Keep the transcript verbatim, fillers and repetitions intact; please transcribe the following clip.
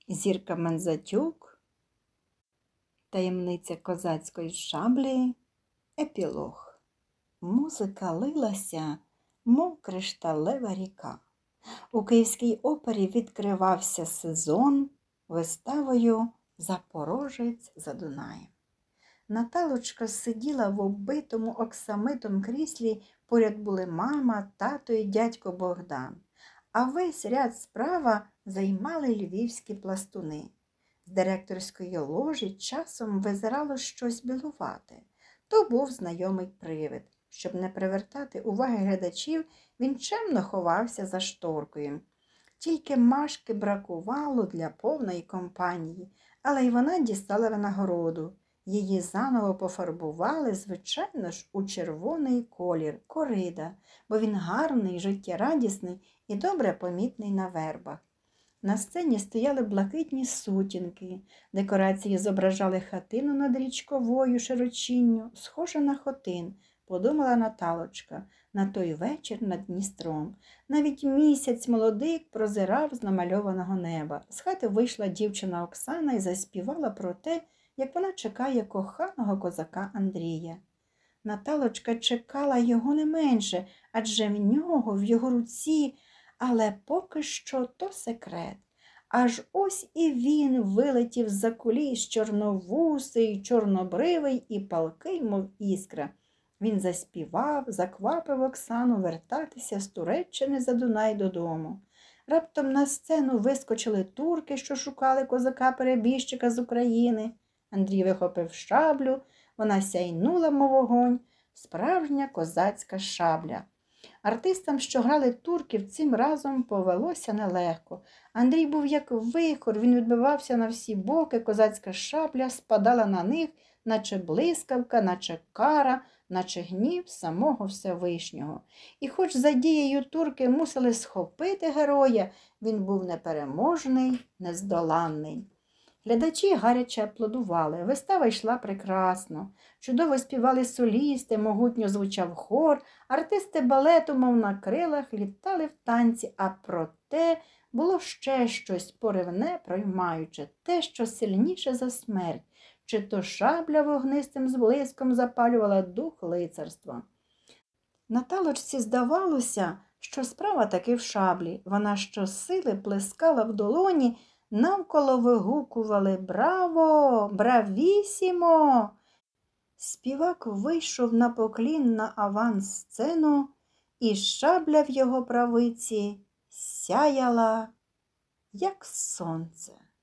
Зірка Мензатюк, таємниця козацької шаблі, епілог. Музика лилася, мов кришталева ріка. У Київській опері відкривався сезон виставою «Запорожець за Дунаєм». Наталочка сиділа в оббитому оксамитом кріслі, поряд були мама, тато і дядько Богдан. А весь ряд справа займали львівські пластуни. З директорської ложі часом визирало щось білувате. То був знайомий привид. Щоб не привертати уваги глядачів, він чемно ховався за шторкою. Тільки Машки бракувало для повної компанії, але й вона дістала винагороду. Її заново пофарбували, звичайно ж, у червоний колір – корида, бо він гарний, життєрадісний і добре помітний на вербах. На сцені стояли блакитні сутінки, декорації зображали хатину над річковою широчинню, схоже на хотин, подумала Наталочка, на той вечір над Дністром. Навіть місяць молодик прозирав з намальованого неба. З хати вийшла дівчина Оксана і заспівала про те, як вона чекає коханого козака Андрія. Наталочка чекала його не менше, адже в нього, в його руці, але поки що то секрет. Аж ось і він вилетів з-за куліс, чорновусий, чорнобривий і палкий, мов іскра. Він заспівав, заквапив Оксану вертатися з Туреччини за Дунай додому. Раптом на сцену вискочили турки, що шукали козака-перебіжчика з України. Андрій вихопив шаблю, вона сяйнула, мов вогонь, справжня козацька шабля. Артистам, що грали турків, цим разом повелося нелегко. Андрій був як вихор, він відбивався на всі боки, козацька шабля спадала на них, наче блискавка, наче кара, наче гнів самого Всевишнього. І хоч за дією турки мусили схопити героя, він був непереможний, нездоланний. Глядачі гаряче аплодували. Вистава йшла прекрасно. Чудово співали солісти, могутньо звучав хор, артисти балету, мов на крилах, літали в танці, а проте було ще щось поривне, проймаюче, те, що сильніше за смерть. Чи то шабля вогнистим зблиском запалювала дух лицарства. Наталочці здавалося, що справа таки в шаблі. Вона щосили плескала в долоні, навколо вигукували «Браво! Бравісімо!». Співак вийшов на поклін на авансцену, і шабля в його правиці сяяла, як сонце.